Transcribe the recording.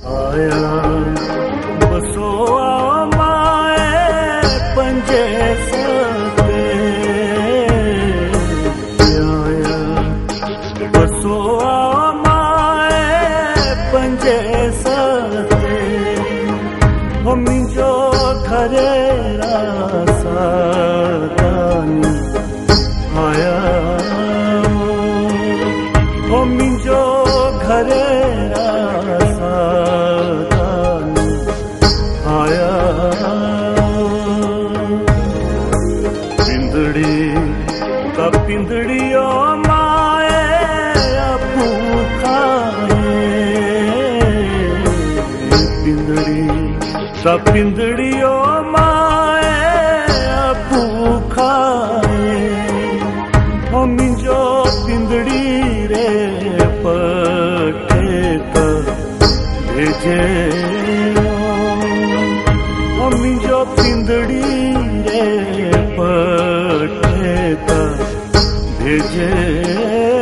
आया बसो माए पंजे सते आया बसो माए पंजे सते हो मुंहिंजो घरे रासादानी आया हो मुंहिंजो घरे पिंदड़ियो माए अपू खाए पिंदड़ियो माए अपू खाए हो मुंहिंजो पिंदड़ी रे पटे त भेजे हो मुंहिंजो पिंदड़ी रे पटे त भेजे।